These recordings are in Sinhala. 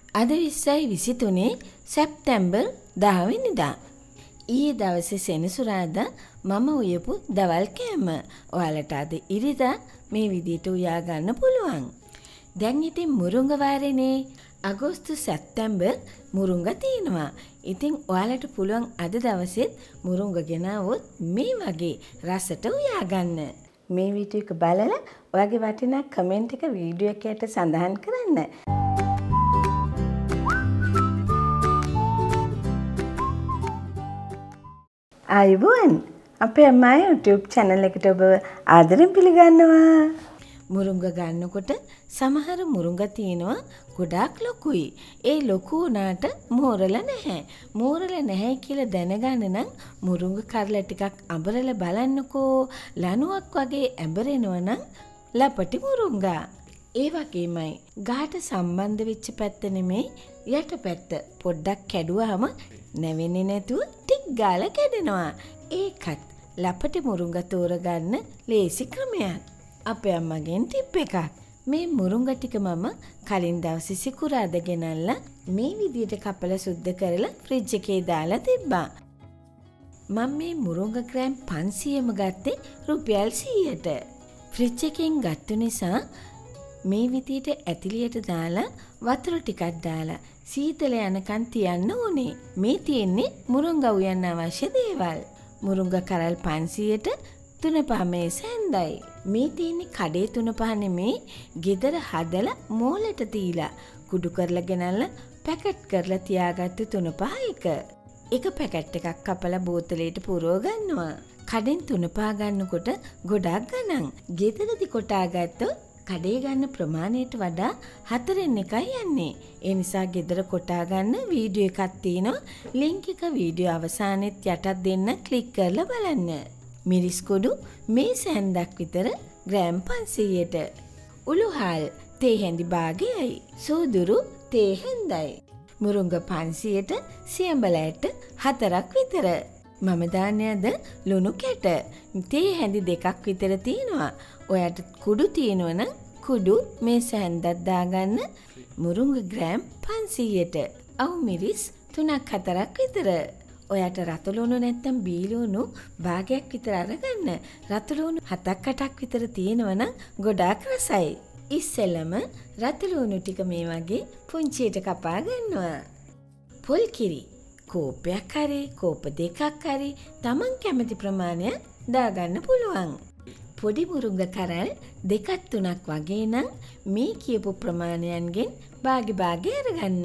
අද 2023 සැප්තැම්බර් 10 වෙනිදා. ඊයේ දවසේ සෙනසුරාදා මම උයපු දවල් කෑම. ඔයාලට අද ඉරිදා මේ විදිහට උයා ගන්න පුළුවන්. දැන් ඉතින් මුරුංග වාරේනේ. අගෝස්තු සැප්තැම්බර් මුරුංග තියෙනවා. ඉතින් ඔයාලට පුළුවන් අද දවසෙත් මුරුංග ගෙනාවොත් මේ වගේ රසට උයා ගන්න. මේ වීඩියෝ එක බලලා ඔයාගේ වටිනා කමෙන්ට් එක වීඩියෝ එකකට සඳහන් කරන්න. ආයුබෝවන් අපේ අම්මා YouTube channel එකට ඔබ ආදරෙන් පිළිගන්නවා. මුරුංග ගන්නකොට සමහර මුරුංග තියෙනවා ගොඩාක් ලොකුයි. ඒ ලොකු උනාට මෝරලා නැහැ. මෝරලා නැහැ කියලා දැනගන්න නම් මුරුංග කරලා ටිකක් අඹරලා බලන්නකෝ. ලණුවක් වගේ ඇඹරෙනවා නම් ලපටි මුරුංගා. ඒ වගේමයි ගාට සම්බන්ධ වෙච්ච පැත්ත නෙමෙයි යට පැත්ත පොඩ්ඩක් කැඩුවාම නැවෙන්නේ නැතුව ටික් ගාලා කැඩෙනවා. ඒකත් ලපටි මුරුංග තෝරගන්න ලේසි ක්‍රමයක්. අපේ අම්මගෙන් ටිප් එකක්. මේ මුරුංග ටික මම කලින් දවසේ සිකුරාදා ගෙනල්ලා මේ විදිහට කපලා සුද්ධ කරලා ෆ්‍රිජ් එකේ දාලා තිබ්බා. මම මේ මුරුංග ග්‍රෑම් 500ම ගත්තේ රුපියල් 100ට. ෆ්‍රිජ් එකෙන් ගත්ත නිසා මේ විදිහට ඇතිලියට දාලා වතුර ටිකක් දාලා සීතල යනකන් තියන්න ඕනේ. මේ තියෙන්නේ මුරුංග උයන්න අවශ්‍ය දේවල්. මුරුංග කරල් 500ට 3-5 මේස ඇඳයි. මේ තියෙන්නේ කඩේ 3-5 නෙමේ ගෙදර හදලා මෝලට තියලා කුඩු කරලා ගෙනල්ලා පැකට් කරලා තියාගත්ත 3-5 එක. එක පැකට් එකක් කපලා බෝතලයට පුරව ගන්නවා. කඩෙන් 3-5 ගන්නකොට ගොඩක් ගණන්. ගෙදරදි කොටා ගත්තොත් කඩේ ගන්න ප්‍රමාණයට වඩා 4න් එකයි යන්නේ. ඒ නිසා ගෙදර කොටා ගන්න වීඩියෝ එකක් තියෙනවා. ලින්ක් එක වීඩියෝ අවසානයේත් යටත් දෙන්න ක්ලික් කරලා බලන්න. මිරිස් කුඩු මේ සැන්දක් විතර ග්‍රෑම් 500ට. උළුහල් තේ හැඳි භාගයයි. සූදුරු තේ හැඳයි. මුරුංග 500ට සියඹලෑට 4ක් විතර. මම දාන්නේ අද ලුණු කැට. තේ හැඳි 2ක් විතර තියෙනවා. ඔයාට කුඩු තියෙනවා නම් කුඩු මේ සැන්දක් දාගන්න. මුරුංග ග්‍රෑම් 500ට. අවු මිරිස් 3-4ක් විතර. ඔයාට රතුලුණු නැත්තම් බීලුණු භාගයක් විතර අරගන්න. රතුලුණු 7-8ක් විතර තියෙනවා නම් ගොඩාක් රසයි. ඉස්සෙල්ලම රතුලුණු ටික මේ වගේ පුංචියට කපා ගන්නවා. පොල් කිරි කෝපයක් හරි කෝප 2ක් හරි Taman කැමති ප්‍රමාණයක් දාගන්න පුළුවන්. පොඩි මුරුංග කරල් 2-3ක් වගේ නම් මේ කියපු ප්‍රමාණයන්ගෙන් භාගි අරගන්න.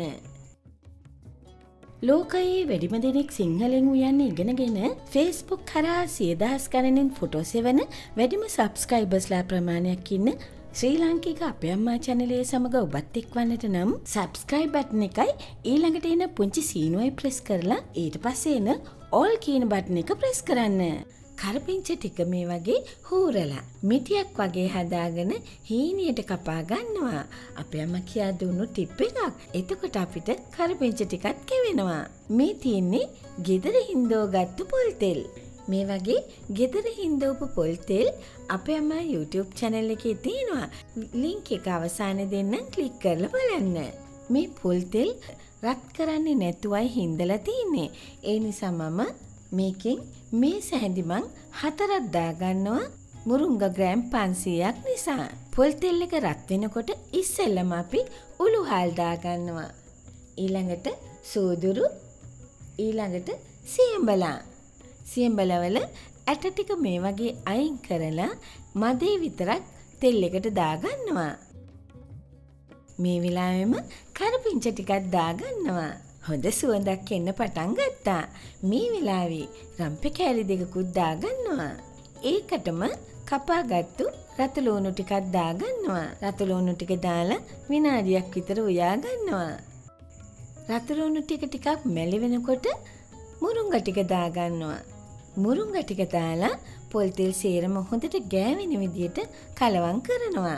ලෝකයේ වැඩිම දෙනෙක් සිංහලෙන් උයන්න ඉගෙනගෙන Facebook කරා 100,000 ගණනින් ෆොටෝ සෙවන වැඩිම සබ්ස්ක්‍රයිබර්ස්ලා ප්‍රමාණයක් ඉන්න ශ්‍රී ලාංකික අපේ අම්මා channel එක සමග ඔබත් එක්වන්නට නම් subscribe button එකයි ඊළඟට එන පුංචි සීනුවයි press කරලා ඊට පස්සේ එන all කියන button එක press කරන්න. කරපිංච ටික මේ වගේ හූරලා මිටියක් වගේ හදාගෙන හීනියට කපා ගන්නවා. අපේ අම්මා කියා දුන්නු ටිප් එකක්. එතකොට අපිට කරපිංච ටිකක් කෙවෙනවා. මේ තියෙන්නේ ගෙදර හින්දෝගත්තු පොල් තෙල්. මේ වගේ ගෙදර හින්දෝපු පොල් තෙල් අපේ අම්මා YouTube channel එකේ තියෙනවා. link එක අවසානයේ දෙන්නම් ක්ලික් කරලා බලන්න. මේ පොල් තෙල් රත් කරන්නේ නැතුවයි හින්දලා තියෙන්නේ. ඒ නිසා මම මේකෙන් මේ සැහැඳි මං 4ක් දාගන්නවා මුරුංග ග්‍රෑම් 500ක් නිසා. පොල් තෙල් එක රත් වෙනකොට ඉස්සෙල්ලම අපි උළුහල් දාගන්නවා. ඊළඟට සූදුරු ඊළඟට සියඹලා. සියඹලවල ඇට ටික මේ වගේ අයින් කරලා මදේ විතරක් තෙල් එකට දාගන්නවා. මේ වෙලාවෙම කරපිංච ටිකක් දාගන්නවා. හොඳ සුවඳක් එන්න පටන් ගත්තා. මේ වෙලාවේ රම්පේ කෑලි 2කුත් දාගන්නවා. ඒකටම කපාගත්තු රතුලුණු ටිකක් දාගන්නවා. රතුලුණු ටික දාලා විනාඩියක් විතර උයා ගන්නවා. රතුලුණු ටික මැලි වෙනකොට මුරුංග ටික දාගන්නවා. මුරුංග ටික දාලා පොල් තෙල් සේරම හොඳට ගෑවෙන විදියට කලවම් කරනවා.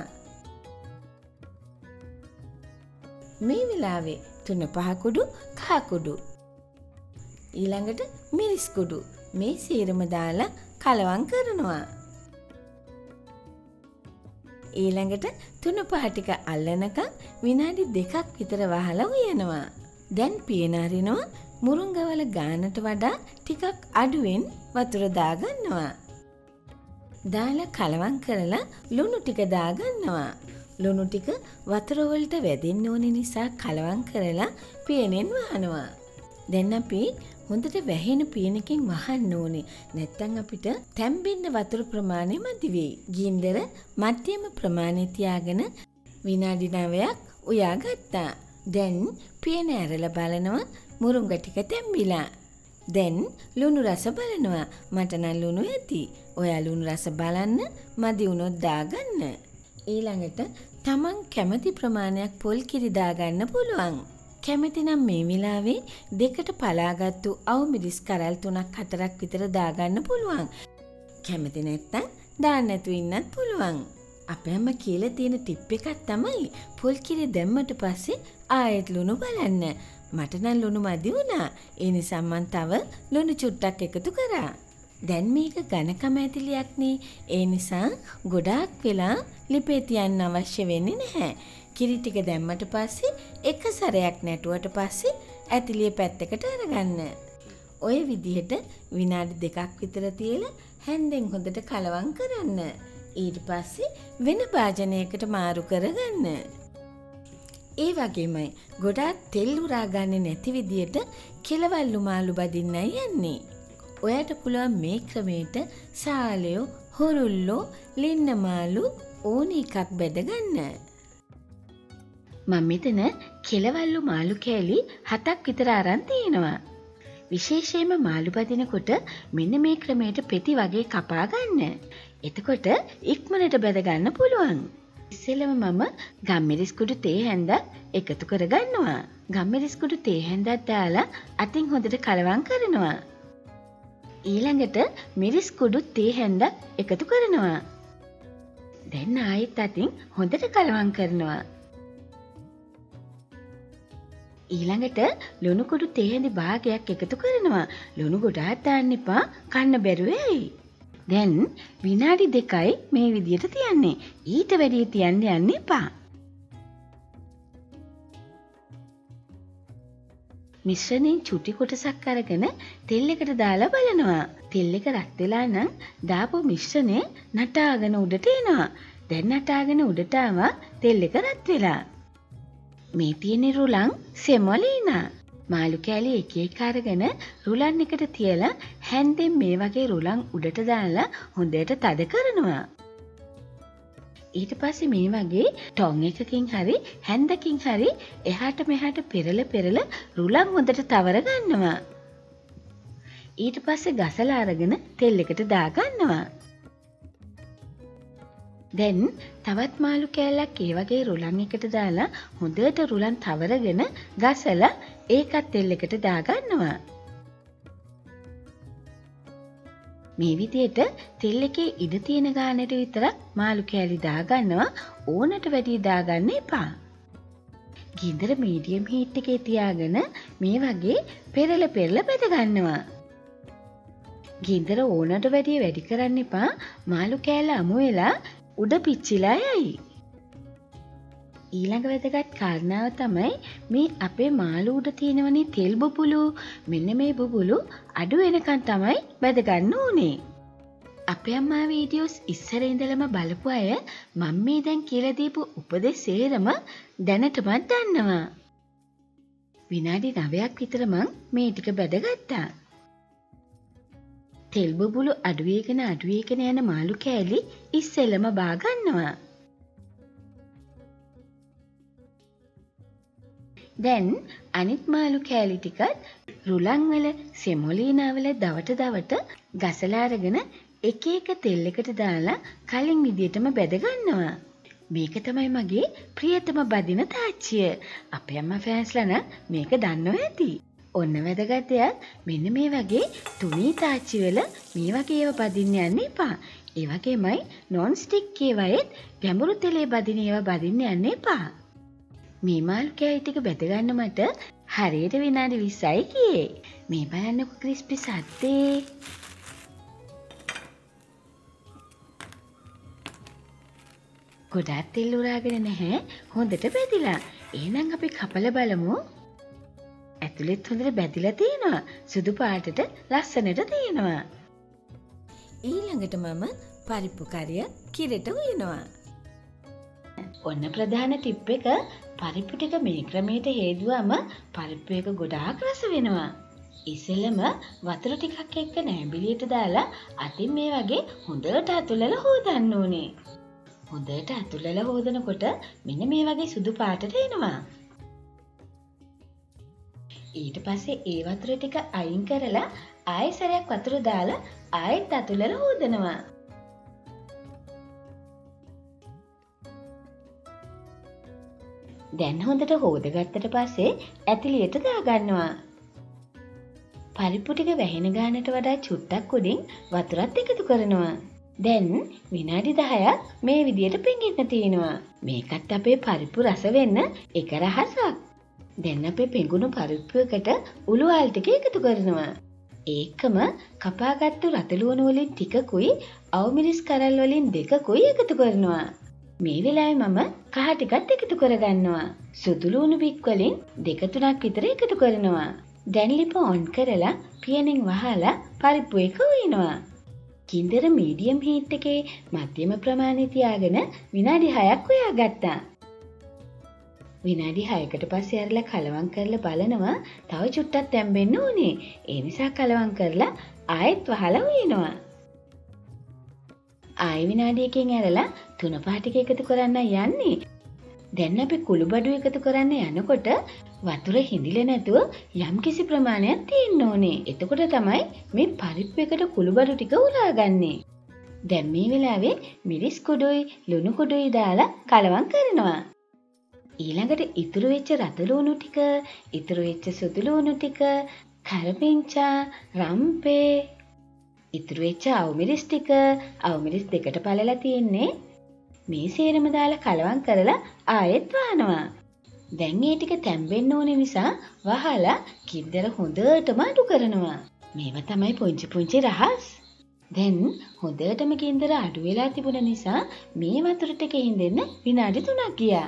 මේ වෙලාවේ 3-5 කුඩු කහ කුඩු ඊළඟට මිරිස් කුඩු මේ සේරම දාලා කලවම් කරනවා. ඊළඟට තුන පහ ටික අල්ලනකම් විනාඩි 2ක් විතර වහලා උයනවා. දැන් පියන අරිනවා. මුරුංගවල ගානට වඩා ටිකක් අඩුවෙන් වතුර දාගන්නවා. දාලා කලවම් කරලා ලුණු ටික දාගන්නවා. ලුණු ටික වතුර වලට වැදෙන්න ඕන නිසා කලවම් කරලා පියනෙන් වහනවා. දැන් අපි හොඳට වැහෙන පියනකින් වහන්න ඕනේ. නැත්නම් අපිට තැම්බෙන්න වතුර ප්‍රමාණය මදි වෙයි. ගින්දර මධ්‍යම ප්‍රමාණය තියාගෙන විනාඩි 9ක් උයාගත්තා. දැන් පියන ඇරලා බලනවා මුරුංග ටික තැම්බිලා. දැන් ලුණු රස බලනවා. මට නම් ලුණු ඇති. ඔයා ලුණු රස බලන්න මදි වුණොත් දාගන්න. ඊළඟට තමන් කැමති ප්‍රමාණයක් පොල් කිරි දාගන්න පුළුවන්. කැමති නම් මේ වෙලාවේ දෙකට පලාගත්තු අවුමිරිස් කරල් 3ක් 4ක් විතර දාගන්න පුළුවන්. කැමති නැත්නම් දාන්න නැතුව ඉන්නත් පුළුවන්. අපේ අම්මා කියලා තියෙන ටිප් එකක් තමයි පොල් කිරි දැම්මට පස්සේ ආයෙත් ලුණු බලන්න. මට නම් ලුණු මදි වුණා. ඒ නිසා මම තව ලුණු චුට්ටක් එකතු කරා. දැන් මේක ඝනකම ඇතිලියක් නේ. ඒ නිසා ගොඩාක් වෙලා ලිපේ තියන්න අවශ්‍ය වෙන්නේ නැහැ. කිරි ටික දැම්මට පස්සේ එක සැරයක් නැටුවට පස්සේ ඇතිලිය පැත්තකට අරගන්න. ඔය විදිහට විනාඩි 2ක් විතර තියලා හැන්දෙන් හොඳට කලවම් කරන්න. ඊට පස්සේ වෙන භාජනයකට මාරු කරගන්න. ඒ වගේමයි ගොඩාක් තෙල් උරා ගන්නේ නැති විදියට කෙලවල්ලු මාළු බදින්නයි යන්නේ. ඔයාට පුළුවන් මේ ක්‍රමයට සාලයෝ, හුරුල්ලෝ, ලින්න මාළු ඕන එකක් බෙදගන්න. මම මෙතන කෙලවල්ලු මාළු කෑලි 7ක් විතර අරන් තිනවා. විශේෂයෙන්ම මාළු බදිනකොට මෙන්න මේ ක්‍රමයට පෙති වගේ කපා ගන්න. එතකොට ඉක්මනට බෙද ගන්න පුළුවන්. ඉස්සෙල්ලම මම ගම්මිරිස් කුඩු තේ හැන්දක් එකතු කරගන්නවා. ගම්මිරිස් කුඩු තේ හැන්දක් දාලා අතින් හොඳට කලවම් කරනවා. ඊළඟට මිරිස් කුඩු තේ හැන්දක් එකතු කරනවා. දැන් ආයෙත් අතින් හොඳට කලවම් කරනවා. ඊළඟට ලුණු කුඩු තේ හැඳි භාගයක් එකතු කරනවා. ලුණු ගොඩාක් දාන්න එපා, කන්න බැරුව වෙයි. දැන් විනාඩි 2යි මේ විදියට තියන්නේ. ඊට වැඩි තියන්න යන්න එපා. මිශ්‍රණයෙන් චුටි කොටසක් අරගෙන තෙල් එකට දාලා බලනවා. තෙල් එක රත් වෙලා නම් දාපු මිශ්‍රණය නටාගෙන උඩට එනවා. දැන් නටාගෙන උඩට ආවා තෙල් එක රත් වෙලා. මේ තියෙන රුලන් සෙමොලිනා. මාළු කෑලි එක එක අරගෙන රුලන් එකට තියලා හැන්දෙන් මේ වගේ රුලන් උඩට දාලා හොඳට තද කරනවා. ඊට පස්සේ මේ වගේ ටොං එකකින් හරි හැන්දකින් හරි එහාට මෙහාට පෙරල රුලන් හොඳට තවර ගන්නවා. ඊට පස්සේ ගසලා අරගෙන තෙල් එකට දා ගන්නවා. දැන් තවත් මාළු කෑල්ලක් ඒ වගේ රුලන් එකට දාලා හොඳට රුලන් තවරගෙන ගසලා ඒකත් තෙල් එකට දා ගන්නවා. මේ විදිහට තෙල් එකේ ඉඩ තියෙන ගානට විතරක් මාළු කෑලි දා ගන්නවා. ඕනට වැඩි දාගන්න එපා. ගින්දර මීඩියම් හීට් එකේ තියාගෙන මේ වගේ පෙරල බෙද ගන්නවා. ගින්දර ඕනට වැඩි කරන්න එපා. මාළු කෑල්ල අමු වෙලා උඩ පිච්චිලා යයි. ඊළඟ වැදගත් කාරණාව තමයි මේ අපේ මාළු උඩ තියෙනවනේ තෙල් බුබුලු. මෙන්න මේ බුබුලු අඩු වෙනකන් තමයි බෙද ගන්න ඕනේ. අපේ අම්මා වීඩියෝස් ඉස්සර ඉඳලම බලපු අය මම මේ දැන් කියලා දීපු උපදෙස් සේරම දැනටමත් දන්නවා. විනාඩි 9ක් විතර මං මේ ටික බෙදගත්තා. තෙල් බුබුලු අඩු වේගෙන යන මාළු කෑලි ඉස්සෙල්ලම බා ගන්නවා. දැන් අනිත් මාළු කෑලි ටිකත් රුලන් වල සෙමොලිනා වල දවට ගසලා අරගෙන එක එක තෙල් එකට දාලා කලින් විදියටම බෙද ගන්නවා. මේක තමයි මගේ ප්‍රියතම බදින තාච්චිය. අපේ අම්මා ෆෑන්ස්ලා නම් මේක දන්නව ඇති. ඔන්න වැදගත් දෙයක් මෙන්න මේ වගේ තුනී තාච්චි වල මේ වගේ ඒවා බදින්න යන්න එපා. ඒ වගේමයි නොන් ස්ටික් ඒවාෙත් ගැඹුරු තෙලේ බදින ඒවා බදින්න යන්න එපා. මේ මාළු කෑලි ටික බෙද ගන්න මට හරියට විනාඩි 20යි ගියේ. මේ බලන්නකො ක්‍රිස්පි සද්දේ. ගොඩක් තෙල් උරාගෙන නැහැ. හොඳට බැදිලා. එහෙනම් අපි කපලා බලමු. ඇතුලෙත් හොඳට බැදිලා තියෙනවා. සුදු පාටට ලස්සනට තියෙනවා. ඊළඟට මම පරිප්පු කරිය කිරට උයනවා. ඔන්න ප්‍රධාන ටිප් එක පරිප්පු ටික මේ ක්‍රමයට හේදුවම පරිප්පු එක ගොඩාක් රස වෙනවා. ඉස්සෙල්ලම වතුර ටිකක් එක්ක නැඹිලියට දාලා අතින් මේ වගේ හොඳට අතුලලා හොදන්න ඕනේ. හොඳට අතුලලා හොදනකොට මෙන්න මේ වගේ සුදු පාටට එනවා. ඊට පස්සේ ඒ වතුර ටික අයින් කරලා ආයෙ සැරයක් වතුර දාලා ආයෙත් අතුලලා හොදනවා. දැන් හොඳට හොදගත්තට පස්සේ ඇතිලියට දාගන්නවා. පරිප්පු ටික වැහෙන ගානට වඩා චුට්ටක් උඩින් වතුරත් එකතු කරනවා. දැන් විනාඩි 10ක් මේ විදියට පෙඟෙන්න තියෙනවා. මේකත් අපේ පරිප්පු රස වෙන්න එක රහසක්. දැන් අපේ පෙඟුණු පරිප්පු එකට උළුවල් ටික එකතු කරනවා. ඒකම කපාගත්තු රතලුවණු වලින් ටිකකුයි අවමිරිස් කරල් වලින් දෙකකුයි එකතු කරනවා. මේ වෙලාවේ මම කහ ටිකත් එකතු කරගන්නවා. සුදු ලුණු බික් වලින් 2-3ක් විතර එකතු කරනවා. දැන් ලිප ඔන් කරලා පියනෙන් වහලා පරිප්පු එක උයනවා. කිඳර මීඩියම් හීට් එකේ මධ්‍යම ප්‍රමාණය තියාගෙන විනාඩි 6ක් උයාගත්තා. විනාඩි 6කට පස්සේ අරලා කලවම් කරලා බලනවා තව චුට්ටක් තැම්බෙන්න ඕනේ. ඒ නිසා කලවම් කරලා ආයෙත් වහලා උයනවා. ආයෙ විනාඩියකින් ඇරලා තුන පහ ටික එකතු කරන්න යන්නේ. දැන් අපි කුළුබඩු එකතු කරන්න යනකොට වතුර හිඳිලා නැතුව යම්කිසි ප්‍රමාණයක් තියෙන්න ඕනේ. එතකොට තමයි මේ පරිප්පු එකට කුළුබඩු ටික උරාගන්නේ. දැන් මේ වෙලාවේ මිරිස් කුඩුයි ලුණු කුඩුයි දාලා කලවම් කරනවා. ඊළඟට ඉතුරු වෙච්ච රතලුණු ටික, ඉතුරු වෙච්ච සුදු ලුණු ටික, කරපිංචා, රම්පේ, ඉතුරු වෙච්ච අවමිරිස් ටික, අවමිරිස් දෙකට පළලා තියෙන්නේ. මේ සේරම දාලා කලවම් කරලා ආයෙත් වහනවා. දැන් මේ ටික තැම්බෙන්න ඕන නිසා වහලා කිද්දර හොඳටම අඩු කරනවා. මේවා තමයි පුංචි පුංචි රහස්. දැන් හොඳටම කින්දර අඩු වෙලා තිබුණ නිසා මේ වතුර ටික හින්දෙන්න විනාඩි 3ක් ගියා.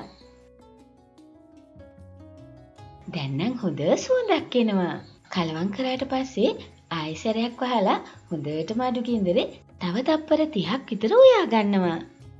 දැන් නම් හොඳ සුවඳක් එනවා. කලවම් කරාට පස්සේ ආයෙ සැරයක් වහලා හොඳටම අඩු කින්දරේ තව තප්පර 30ක් විතර උයා ගන්නවා.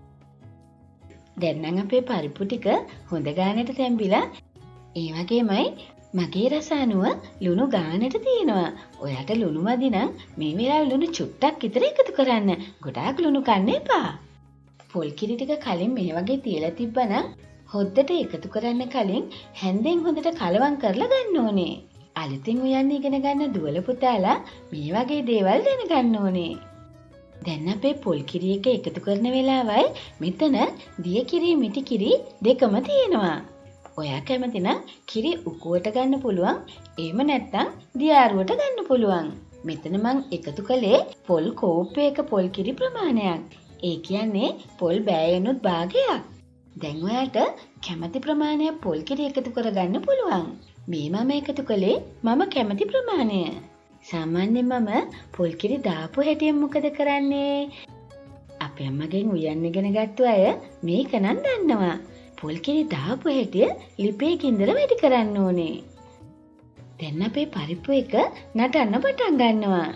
දැන් නම් අපේ පරිප්පු ටික හොඳ ගානට තැම්බිලා ඒ වගේමයි මගේ රස අනුව ලුණු ගානට තියෙනවා. ඔයාට ලුණු මදි නම් මේ වෙලාවේ ලුණු චුට්ටක් විතර එකතු කරන්න. ගොඩාක් ලුණු කන්න එපා. පොල් කිරි ටික කලින් මේ වගේ තියලා තිබ්බනම් හොද්දට එකතු කරන්න කලින් හැන්දෙන් හොඳට කලවම් කරලා ගන්න ඕනේ. අලුතින් උයන්න ඉගෙන ගන්න දුවල පුතාලා මේ වගේ දේවල් දැනගන්න ඕනේ. දැන් අපේ පොල් කිරි එක එකතු කරන වෙලාවයි මෙතන දිය කිරි මිටි කිරි දෙකම තියෙනවා. ඔයා කැමති නම් කිරි උකුවට ගන්න පුළුවන්. එහෙම නැත්නම් දියාරුවට ගන්න පුළුවන්. මෙතන මං එකතු කළේ පොල් කෝප්පයක පොල් කිරි ප්‍රමාණයක්. ඒ කියන්නේ පොල් බෑයනුත් භාගයක්. දැන් ඔයාට කැමති ප්‍රමාණයක් පොල් කිරි එකතු කරගන්න පුළුවන්. මේ මම එකතු කළේ මම කැමති ප්‍රමාණය. සාමාන්‍යයෙන් මම පොල් කිරි දාපු හැටියෙන් මොකද කරන්නේ? අපේ අම්මගෙන් උයන්න ඉගෙන ගත්ත අය මේක නම් දන්නවා. පොල් කිරි දාපු හැටිය ලිපේ කින්දර වැඩි කරන්න ඕනේ. දැන් අපේ පරිප්පු එක නටන්න පටන් ගන්නවා.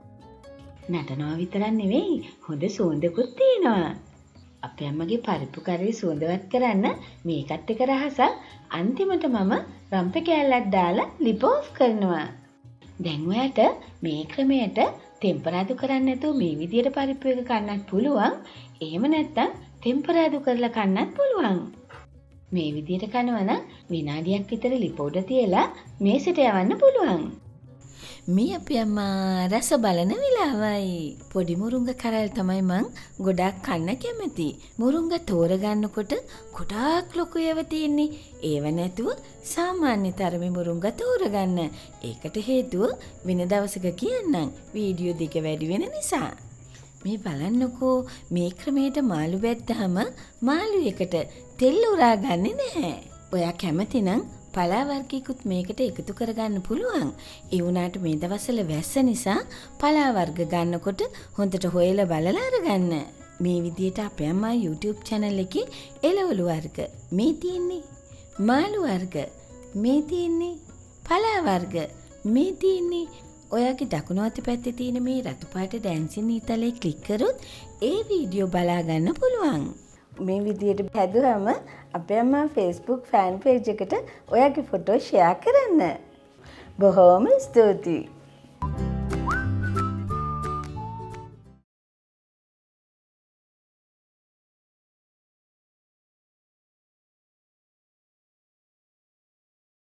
නටනවා විතරක් නෙවෙයි හොඳ සුවඳකුත් තියෙනවා. අපේ අම්මගේ පරිප්පු කරේ සුවඳවත් කරන්න මේකත් එක රහසක්. අන්තිමට මම රම්පේ කෑල්ලක් දාලා ලිප ඔෆ් කරනවා. දැන් ඔයාට මේ ක්‍රමයට ටෙම්පරාදු කරන්න නැතුව මේ විදියට පරිප්පු එක කන්නත් පුළුවන්. එහෙම නැත්නම් ටෙම්පරාදු කරලා කන්නත් පුළුවන්. මේ විදියට කනවා නම් විනාඩියක් විතර ලිප උඩ තියලා මේසෙට යවන්න පුළුවන්. මේ අපේ අම්මා රස බලන වෙලාවයි. පොඩි මුරුංග කරල් තමයි මං ගොඩාක් කන්න කැමති. මුරුංග තෝරගන්නකොට ගොඩාක් ලොකු ඒවා තියෙන්නේ. ඒව නැතුව සාමාන්‍ය තරමේ මුරුංග තෝරගන්න. ඒකට හේතුව වෙන දවසක කියන්නම්. වීඩියෝ දෙක වැඩි වෙන නිසා. මේ බලන්නකෝ මේ ක්‍රමයට මාළු බැද්දාම මාළු එකට තෙල් උරාගන්නේ නැහැ. ඔයා කැමති නම් පලා වර්ගිකුත් මේකට එකතු කරගන්න පුළුවන්. ඒ වුණාට මේ දවස්වල වැස්ස නිසා පලා වර්ග ගන්නකොට හොඳට හොයලා බලලා අරගන්න. මේ විදියට අපේ අම්මා YouTube channel එකේ එළවලු වර්ග මේ තියෙන්නේ. මාළු වර්ග මේ තියෙන්නේ. පලා වර්ග මේ තියෙන්නේ. ඔයාගේ දකුණු අත පැත්තේ තියෙන මේ රතු පාට ඩැන්සින් ඊතලේ ක්ලික් කරොත් ඒ වීඩියෝ බලා ගන්න පුළුවන්. මේ විදියට හැදුවම අපේ අම්මා Facebook fan page එකට ඔයාගේ ෆොටෝ ෂෙයා කරන්න. බොහොම ස්තුතියි.